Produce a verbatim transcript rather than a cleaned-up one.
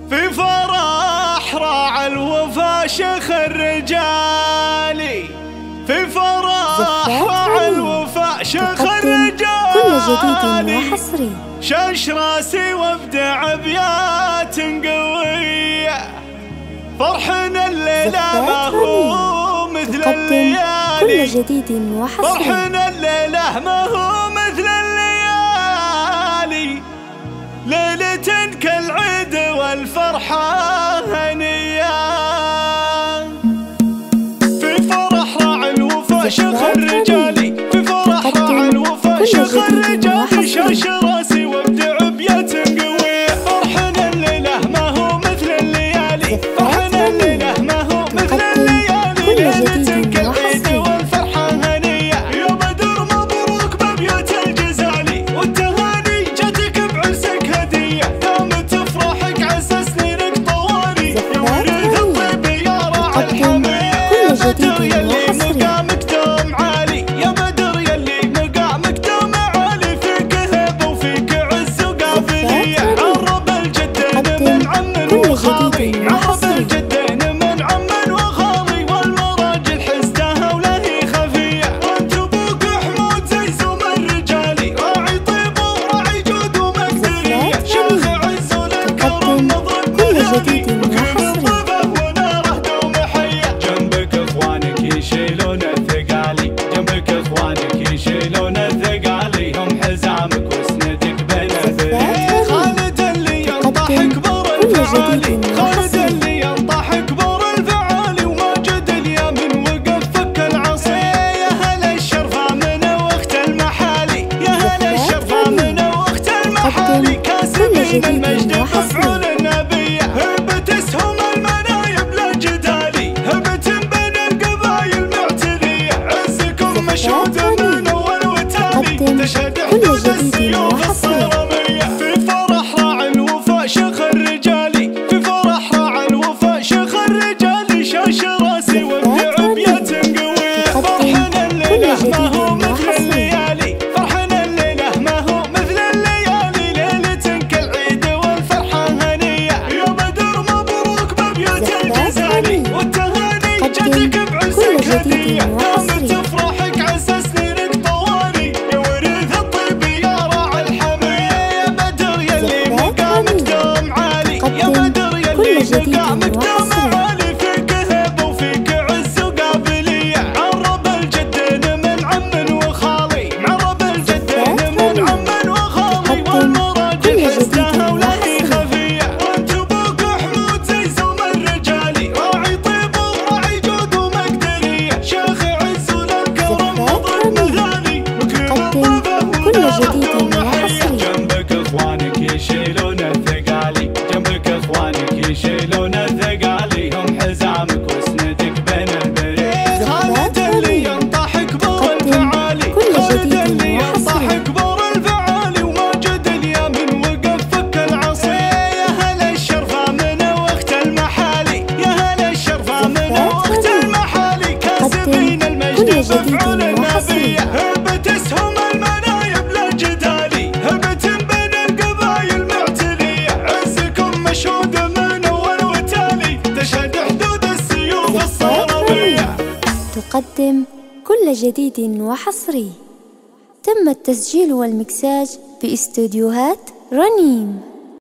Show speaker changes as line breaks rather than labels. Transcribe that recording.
في فرح راعى الوفا شيخ الرجالي، في فرح راعى الوفا شيخ الرجالي،
كل جديد وحصري.
شاش راسي وابدع ابيات قوية، فرحنا الليلة ما هو مثل الليالي،
كل جديد وحصري.
فرحنا الليلة ما هو مثل الليالي، ليلة كالعيد والفرحة هنية. في فرح راعي الوفا شيخ الرجالي، في فرح راعي الوفا شيخ الرجالي، شاش راسي وابدع ابيات قوية، فرحنا الليلة ما هو مثل الليالي، فرحنا الليلة ما هو مثل الليالي، ليلة كالعيد والفرحة هنية. يا بدر مبروك بابيات الجزالي، والتهاني جاتك بعرسك هدية، دامت افراحك عسى سنينك طوالي، يا ورث الطيب يا راعي الحمية، يا بدر يلي مقامك دوم عالي، يا بدر يلي مقامك دوم عالي، فيك هبة وفيك عز وقابلية، عرب الجدين من عم وخالي، عرب الجدين من عم وخالي، والمراجل حزتها ولا هي خفية، وانت ابوك حمود زيزوم الرجالي، راعي طيب وراعي جود ومقدرية، شيخ عز للكرم مضرب مثالي، مكرم الضيفة وناره دوم حية، جنبك اخوانك يشيلون الثقالي، جنبك اخوانك يشيلون الثقالي، هم حزامك وسندك بين البريد، خالد اللي ينطح كبر الفعالي، خالد اللي ينطح كبر الفعالي، وماجد اليمن وقف فك العصي، يا هلا الشرفة من وقت المحالي، يا هلا الشرفة من وقت المحالي، كاسبين المجد مفعول النبية، هبة اسهم المنايب لا جدالي، هبة بين القبايل معتدية، عزكم مشهود من اول وتالي، تشهد حدود السيوف الصرامية. في فرح راعي الوفا شيخ الرجالي، في فرح راعي الوفا شيخ الرجالي، شاش راسي وابدع ابيات قوية، فرحنا الليلة ما هو مثل الليالي، فرحنا الليلة ما هو مثل الليالي، ليلة كالعيد والفرحة هنية. يا بدر مبروك بابيات الجزالي، والتهاني جاتك بعرسك هدية، دامت افراحك عسى سنينك طوالي، يا ورث الطيب يا راعي الحمية، يا بدر يلي مقامك دوم عالي، يا بدر يلي مقامك دوم عالي، فيك هبة وفيك عز وقابلية، عرب الجدين من عم وخالي، عرب الجدين من عم وخالي، والمراجل حزتها ولا هي خفية، وانت ابوك حمود زيزوم الرجالي، راعي طيب وراعي جود ومقدرية، شيخ عز للكرم مضرب مثالي، مكرم الضيفة وناره دوم حية، جنبك اخوانك يشيلون الثقالي، جنبك اخوانك يشيلون الثقالي، هم حزامك وسندك بين البريد، خالد اللي ينطح كبر الفعالي، خالد اللي ينطح كبر الفعالي، وماجد اليمن وقف فك العصي، يا هلا الشرفة من وقت المحالي، يا هلا الشرفة من وقت المحالي، كاسبين المجد مفعول النبية، هبة اسهم المنايب لا جدالي، هبة بين القبايل معتدية، عزكم مشهود من اول وتالي، تشهد حدود السيوف الصرامية.
تقدم كل جديد وحصري. تم التسجيل والمكساج باستوديوهات رنيم.